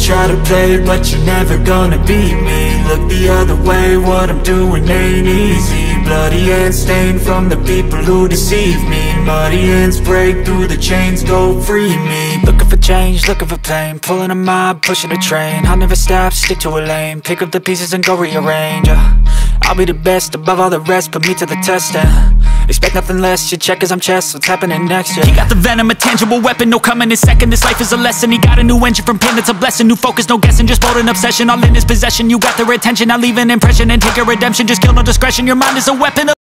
try to play, but you're never gonna beat me. Look the other way, what I'm doing ain't easy. Bloody hands stained from the people who deceive me. Muddy hands break through the chains, go free me. Looking for change, looking for pain, pulling a mob, pushing a train. I'll never stop, stick to a lane, pick up the pieces and go rearrange. I'll be the best above all the rest, put me to the test and expect nothing less, your check as I'm chess, what's happening next, yeah. He got the venom, a tangible weapon, no coming in second. This life is a lesson, he got a new engine from pain, it's a blessing. New focus, no guessing, just bold and obsession. All in his possession, you got their attention. I'll leave an impression and take your redemption. Just kill, no discretion, your mind is a weapon.